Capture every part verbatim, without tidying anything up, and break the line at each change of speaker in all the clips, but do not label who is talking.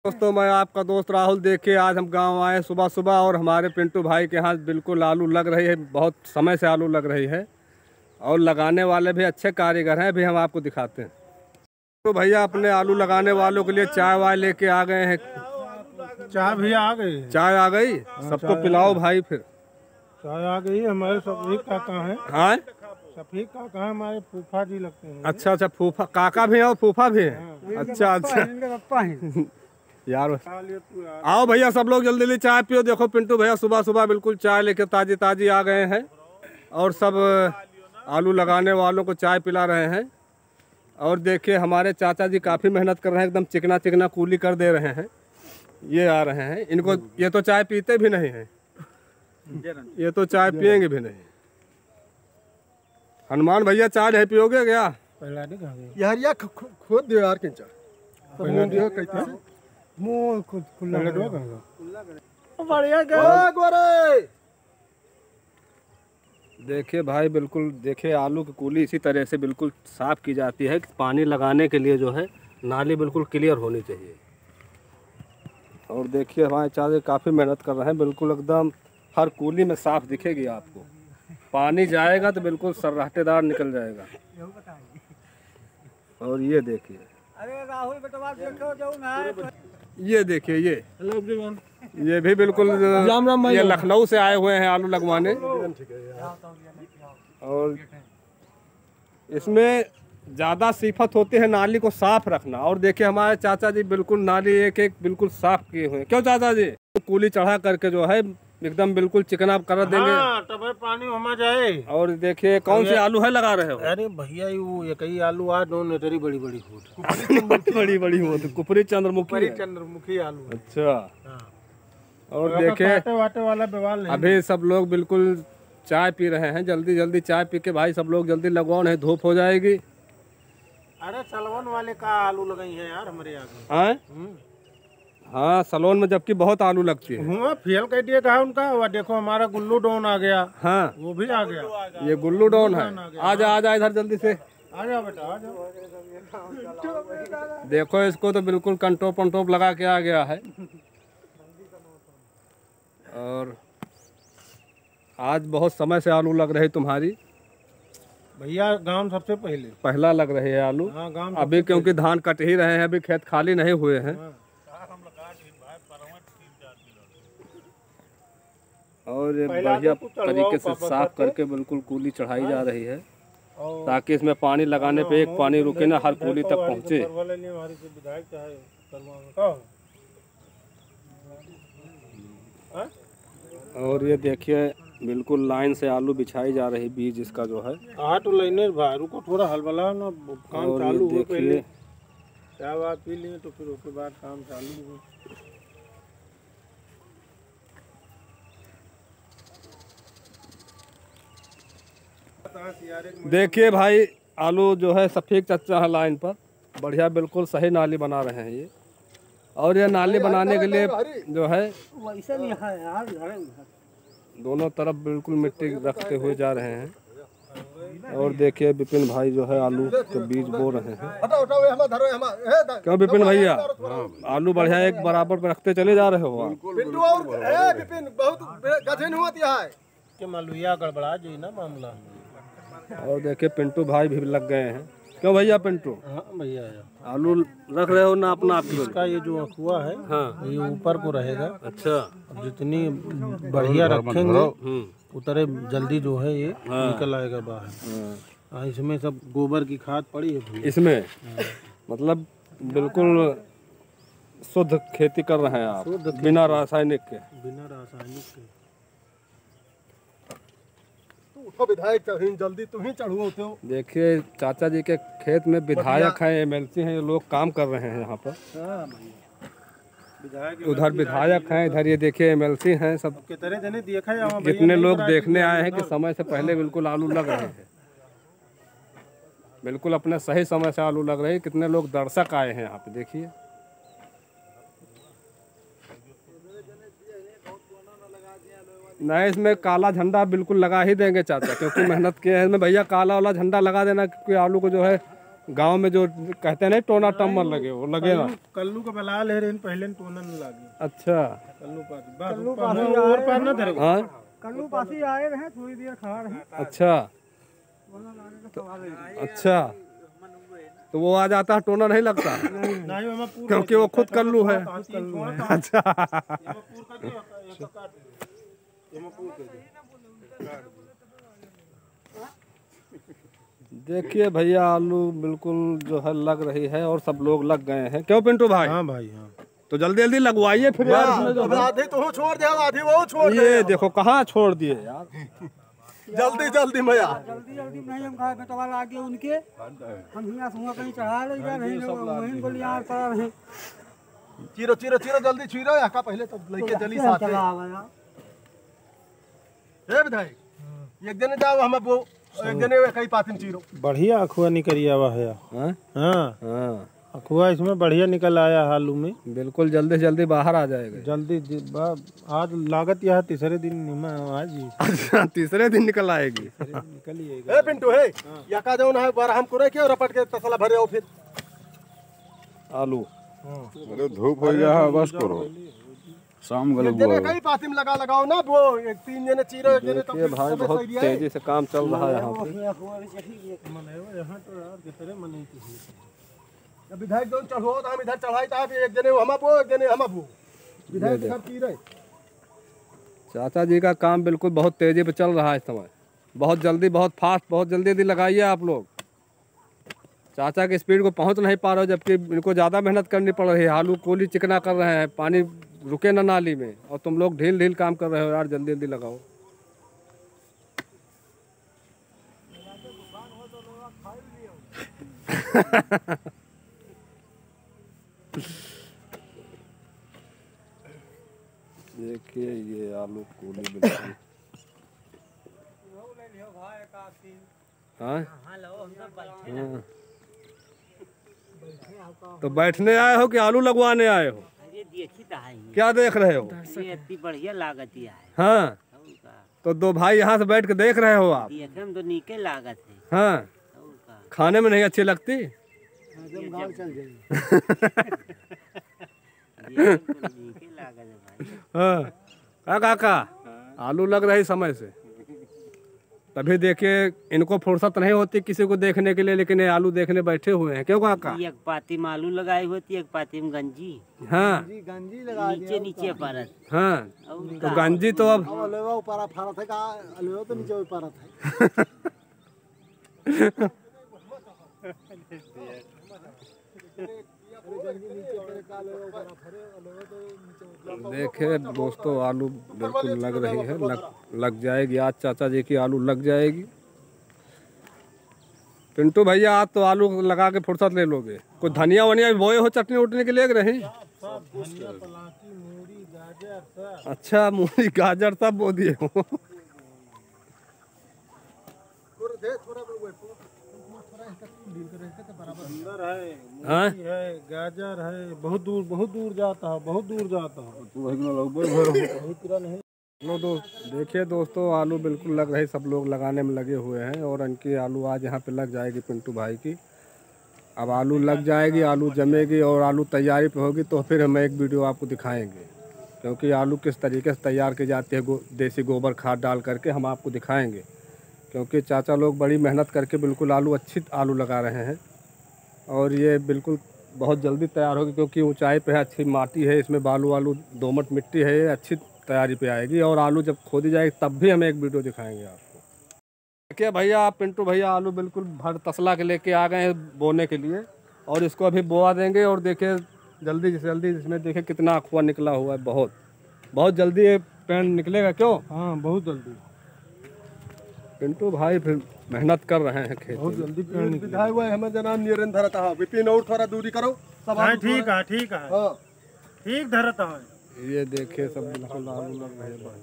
दोस्तों, मैं आपका दोस्त राहुल। देखिए, आज हम गांव आए सुबह सुबह और हमारे पिंटू भाई के यहाँ बिल्कुल आलू लग रही है। बहुत समय से आलू लग रही है और लगाने वाले भी अच्छे कारीगर हैं। अभी हम आपको दिखाते हैं। तो भैया अपने आलू लगाने वालों के लिए चाय वाय लेके आ गए हैं।
चाय भी आ गई।
चाय आ गई, सबको पिलाओ भाई। फिर
चाय आ गई। हमारे शफीक काका हैं।
हाँ,
शफीक काका हमारे फूफा जी लगते हैं।
अच्छा अच्छा, फूफा काका भी है और फूफा भी है। अच्छा अच्छा यार, आओ भैया सब लोग जल्दी जल्दी चाय पियो। देखो पिंटू भैया सुबह सुबह बिल्कुल चाय लेके ताजी ताजी आ गए हैं और सब आलू लगाने वालों को चाय पिला रहे हैं। और देखिए हमारे चाचा जी काफ़ी मेहनत कर रहे हैं, एकदम चिकना चिकना कूली कर दे रहे हैं। ये आ रहे हैं, इनको ये तो चाय पीते भी नहीं हैं, ये तो चाय पियेंगे भी नहीं। हनुमान भैया चाय नहीं पियोगे क्या?
यार यार खोद दो यार के चाय पहले दियो कहते मुंह खुद खुला बढ़िया गोरे।
देखिए भाई, बिल्कुल देखिए आलू की कूली इसी तरह से बिल्कुल साफ़ की जाती है। पानी लगाने के लिए जो है नाली बिल्कुल क्लियर होनी चाहिए। और देखिए हमारे चाचा काफ़ी मेहनत कर रहे हैं, बिल्कुल एकदम हर कूली में साफ दिखेगी आपको। पानी जाएगा तो बिल्कुल सर्राटेदार निकल जाएगा। और ये देखिए,
अरे राहुल बेटा देखो जाओ ना।
ये देखिए, ये ये भी बिल्कुल ये लखनऊ से आए हुए हैं आलू लगवाने। और इसमें ज़्यादा सिफत होती है नाली को साफ रखना। और देखिए हमारे चाचा जी बिल्कुल नाली एक एक बिल्कुल साफ किए हुए हैं। क्यों चाचा जी? कूली चढ़ा करके जो है एकदम बिल्कुल चिकना कर देंगे।
हाँ, तब पानी होना जाए।
और देखिए कौन से आलू है लगा रहे हो?
अरे भैया वो एक ही आलू आ दो नेटरी बड़ी बड़ी
बड़ी बड़ी होती कुपरी चंद्रमुखी
चंद्रमुखी आलू।
अच्छा। और देखिए
वाटे वाला बवाल नहीं।
अभी सब लोग बिल्कुल चाय पी रहे हैं। जल्दी जल्दी चाय पी के भाई सब लोग जल्दी लगवाओ, नहीं धूप हो जाएगी।
अरे सलवन वाले का आलू लगाई है यार हमारे आगे।
हाँ हाँ, सलोन में जबकि बहुत आलू लगती है।
हुआ फेल कर दिया कहा उनका। वो देखो हमारा गुल्लू डॉन आ गया।
हाँ,
वो भी आ गया।
ये गुल्लू डॉन है। आजा आजा इधर जल्दी से
आ जाओ बेटा आ जाओ।
देखो इसको तो बिल्कुल कंटोप पंटोप लगा के आ गया है। और आज बहुत समय से आलू लग रही तुम्हारी
भैया। गांव सबसे पहले
पहला लग रही है आलू।
हाँ, गांव
अभी क्योंकि धान कट ही रहे हैं, अभी खेत खाली नहीं हुए हैं।
हाँ।
और बढ़िया तरीके से साफ करके बिल्कुल कूली चढ़ाई जा रही है ताकि इसमें पानी लगाने पे एक पानी रुके ना, हर कूली तक पहुँचे। और ये देखिए बिल्कुल लाइन से आलू बिछाई जा रही, बीज इसका जो है।
हाँ तो लेने भाई रुको थोड़ा हलबला ना, काम चालू हो। पहले चाय वाय पी लिए तो फिर उसके बाद काम चालू हो।
देखिए भाई आलू जो है सफेद चच्चा है लाइन पर, बढ़िया बिल्कुल सही नाली बना रहे हैं ये। और ये नाली बनाने के लिए जो है दोनों तरफ बिल्कुल मिट्टी रखते हुए जा रहे हैं। और देखिए विपिन भाई जो है आलू के बीज बो रहे हैं। क्यों विपिन भैया, आलू बढ़िया एक बराबर पे रखते चले जा रहे हो आप?
मालूया गड़बड़ा जी ना मामला।
और देखिए पिंटू भाई भी लग गए हैं। क्यों भैया पिंटू?
हाँ भैया
आलू रख रहे हो ना अपना आप?
इसका ये जो अखुआ है, हाँ, ये ऊपर को रहेगा।
अच्छा।
अब जितनी बढ़िया रखेंगे उतरे जल्दी जो है ये हाँ। निकल आएगा बाहर। हाँ, इसमें सब गोबर की खाद पड़ी है
इसमें। मतलब बिल्कुल शुद्ध खेती कर रहे हैं आप, बिना रासायनिक के।
बिना रासायनिक के।
विधायक जल्दी तुम ही चढ़ो।
देखिए चाचा जी के खेत में विधायक हैं, एमएलसी हैं, ये लोग काम कर रहे हैं यहाँ पर। उधर विधायक हैं, इधर ये देखिए एमएलसी हैं। सब कितने लोग देखने आए हैं कि समय से पहले बिल्कुल आलू लग रहे हैं। बिल्कुल अपने सही समय से आलू लग रहे हैं। कितने लोग दर्शक आए हैं यहाँ पे देखिए। नहीं, इसमें काला झंडा बिल्कुल लगा ही देंगे चाचा, क्योंकि मेहनत किए हैं। इसमें भैया काला वाला झंडा लगा देना, क्योंकि आलू को जो है गांव में जो कहते हैं ना टोना टम्मर लगे वो लगे ना।
कल्लू का बला ले रहे पहले टोना न लागे।
अच्छा
कल्लू पासी कल्लू पासी और पार न धरे।
हाँ
कल्लू पासी आए रहे थोड़ी देर खा रहे।
अच्छा तो, अच्छा तो वो आ जाता है टोना नहीं लगता
नहीं
क्योंकि वो खुद कल्लू है। अच्छा देखिए भैया आलू बिल्कुल जो है लग रही है और सब लोग लग गए हैं। क्यों पिंटू भाई?
हाँ भाई हाँ।
तो जल्दी जल्दी लगवाइए फिर यार इसमें जो है।
आधी तो छोड़ दे आधी वो छोड़ दे।
ये देखो कहाँ छोड़ दिए यार।
जल्दी जल्दी भैया
जल्दी जल्दी नहीं हम कहा बेटवा लागे उनके हम हियां सुहा कहीं चढ़ा ले जा रहे हैं वहीं को लिया कर रहे हैं।
चीरो चीरो चीरो जल्दी चीरो या का पहले तो लेके चली साथ में।
चला आवा
ए विधायक एक दिन जाओ हम वो एक दिन कई पातिम चीरो।
बढ़िया अखुआ निकल आवा है।
हाँ
हाँ
हाँ
अखुआ इसमें बढ़िया निकल आया आलू में।
बिल्कुल जल्दी जल्दी बाहर आ जाएगा।
जल्दी जि- बा- आज लागत यह तीसरे दिन निमा आज ही
अच्छा तीसरे दिन निकल आएगी।
निकल ही
ए पिंटू है या का जाओ ना बार हम करे के रपट के तसला भरे आओ फिर
आलू
अरे धूप हो गया है बस करो शाम को
एक दिन कई पातिम लगा लगाओ ना वो एक तीन जने चीरो एक जने
देखिए भाई बहुत तेजी से काम चल रहा है यहाँ पे।
यहाँ तो यार कितने मने की
जब विधायक दोन चढ़ो तो हम इधर चढ़ाई था एक जने हम वो एक जने हम वो विधायक सब चीरे।
चाचा जी का काम बिल्कुल बहुत तेजी पे चल रहा है इस समय। बहुत जल्दी बहुत फास्ट बहुत जल्दी जल्दी लगाइए आप लोग। चाचा की स्पीड को पहुंच नहीं पा रहे हो जबकि इनको ज़्यादा मेहनत करनी पड़ रही है। आलू कोली चिकना कर रहे हैं पानी रुके ना नाली में और तुम लोग ढील ढील काम कर रहे हो यार। जल्दी जल्दी लगाओ। देखिए ये आलू कोली बिल्कुल। हाँ हाँ। तो बैठने आए हो कि आलू लगवाने आए हो?
अरे देखी तो है ये।
क्या देख रहे हो?
ये इतनी बढ़िया लागत है।
हाँ तो दो भाई यहाँ से बैठ के देख रहे हो आप?
देखने में तो नीके लागत है।
हाँ
और का
खाने में नहीं अच्छी लगती?
ये तो नीके लागत है भाई।
हाँ का काका आलू लग रही समय से। तभी देखिए इनको फुर्सत नहीं होती किसी को देखने के लिए लेकिन ये आलू देखने बैठे हुए हैं। क्यों काका?
एक पाती में आलू लगाई होती एक पाती में गंजी।
हाँ
गंजी लगा
नीचे नीचे परत।
हाँ
और
तो गंजी तो अब
अलवा ऊपर फारत है का अलवा तो नीचे ऊपर है।
देखिए दोस्तों आलू बिल्कुल लग रही है। लग लग जाएगी आज चाचा जी की आलू लग जाएगी। पिंटू भैया आज तो आलू लगा के फुर्सत ले लोगे। कुछ धनिया वनिया भी बोए हो चटनी उठने के लिए रहे? अच्छा मूली गाजर सब बो दिए हो।
अंदर है
हाँ?
मूली है गाजर है बहुत दूर बहुत दूर जाता है बहुत दूर जाता है।
लो दोस्त देखिए दोस्तों आलू बिल्कुल लग रही। सब लोग लगाने में लगे हुए हैं और इनकी आलू आज यहाँ पे लग जाएगी पिंटू भाई की। अब आलू लग जाएगी आलू जमेगी और आलू तैयारी पे होगी तो फिर हम एक वीडियो आपको दिखाएंगे क्योंकि आलू किस तरीके से तैयार की जाती है गो, देसी गोबर खाद डाल करके हम आपको दिखाएंगे। क्योंकि चाचा लोग बड़ी मेहनत करके बिल्कुल आलू अच्छी आलू लगा रहे हैं और ये बिल्कुल बहुत जल्दी तैयार होगी क्योंकि ऊंचाई पे है, अच्छी माटी है, इसमें बालू वालू दोमट मिट्टी है, ये अच्छी तैयारी पे आएगी और आलू जब खोदी जाएगी तब भी हम एक वीडियो दिखाएंगे आपको। देखिए भैया आप पिंटू भैया आलू बिल्कुल भर तसला के लेके आ गए हैं बोने के लिए और इसको अभी बोआ देंगे और देखिए जल्दी से जल्दी इसमें देखिए कितना अखुआ निकला हुआ है। बहुत बहुत जल्दी ये पेड़ निकलेगा। क्यों?
हाँ बहुत जल्दी
पिंटू भाई फिर मेहनत कर रहे हैं खेत
बहुत जल्दी पेड़ निकल।
विधायक हुआ हमें जना निरंतर था विपिन और थोड़ा दूरी करो सब
हाँ
आलू
ठीक है ठीक है
हाँ
ठीक धरता है।
ये देखिए सब बिल्कुल आलू लग रहे हैं।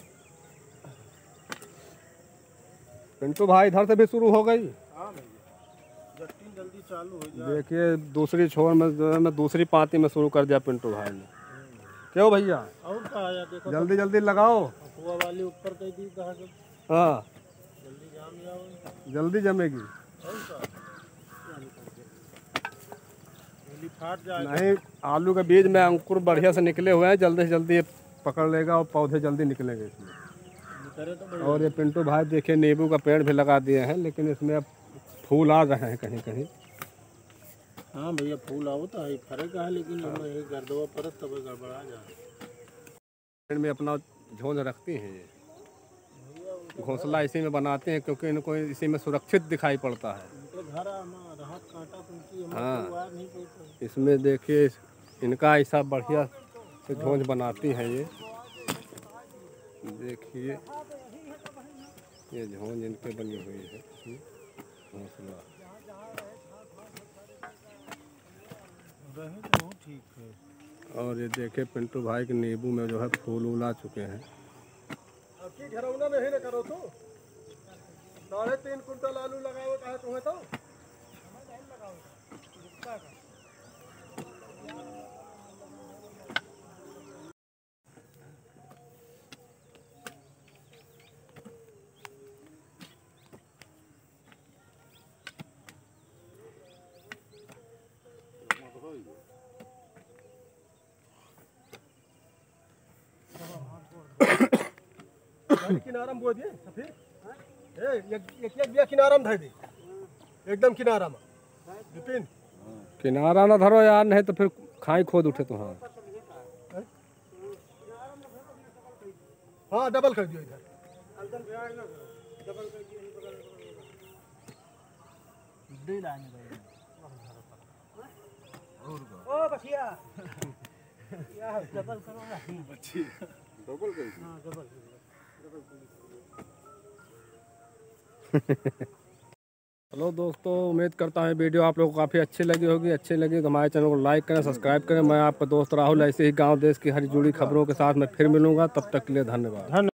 पिंटू भाई इधर से भी शुरू हो गई।
जल्दी जल्दी चालू हो जाए।
देखिए दूसरी छोर में जो है मैं दूसरी पाती में शुरू कर दिया पिंटू भाई ने। क्यों भैया?
और का आया देखो
जल्दी जल्दी लगाओ।
अफवाह वाली ऊपर कह दी कहा जब
हाँ
जल्दी जाम जाओ।
जल्दी जमेगी।
और का
नहीं, आलू के बीज में अंकुर बढ़िया से निकले हुए हैं, जल्दी से जल्दी ये पकड़ लेगा और पौधे जल्दी निकलेंगे इसमें। और ये पिंटू भाई देखिए नींबू का पेड़ भी लगा दिए हैं, लेकिन इसमें अब फूल आ रहे हैं कहीं कहीं।
हाँ भैया फूल आओ तो है फर्क है, लेकिन ये गर्दवा परत तब गड़बड़ा जाए।
पेड़ में अपना झोंझ रखती हैं ये, घोंसला इसी में बनाते हैं क्योंकि इनको इसी में सुरक्षित दिखाई पड़ता है। हाँ, इसमें देखिए इनका ऐसा बढ़िया से झोंझ बनाती हैं ये, देखिए ये झोंझ इनके बनी हुई है घोंसला। और ये देखे पिंटू भाई के नींबू में जो है फूल उल आ चुके हैं।
आपकी घरौना में ही न करो तो साढ़े तीन कुंटल आलू लगाओ कहा तुम्हें तो किनारा में बो दिए सफेद ए एक एक एक बिया किनारा में धर दे एकदम किनारा में विपिन
किनारा ना धरो यार, नहीं तो फिर खाई खोद उठे तुहार।
हाँ डबल कर दियो इधर
ओ बखिया या डबल करो ना बच्ची डबल कर हां डबल
हेलो दोस्तों, उम्मीद करता हूँ वीडियो आप लोगों को काफ़ी अच्छी लगी होगी। अच्छी लगी तो हमारे चैनल को लाइक करें, सब्सक्राइब करें। मैं आपका दोस्त राहुल ऐसे ही गांव देश की हरी जुड़ी खबरों के साथ मैं फिर मिलूंगा, तब तक के लिए धन्यवाद।